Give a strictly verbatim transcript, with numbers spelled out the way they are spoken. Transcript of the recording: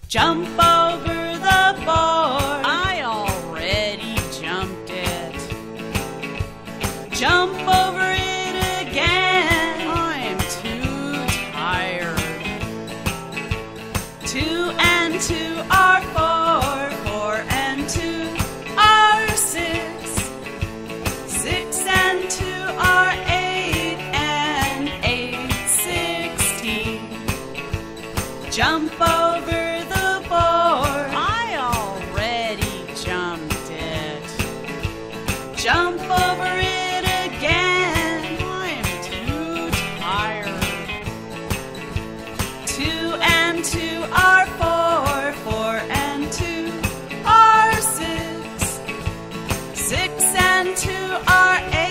Jump over the board. I already jumped it. Jump over it again. I'm too tired. Two and two are four. Four and two are six. Six and two are eight. And eight, sixteen. Jump over the board. I already jumped it. Jump over it again. I'm too tired. Two and two are four. Four and two are six. Six and two are eight.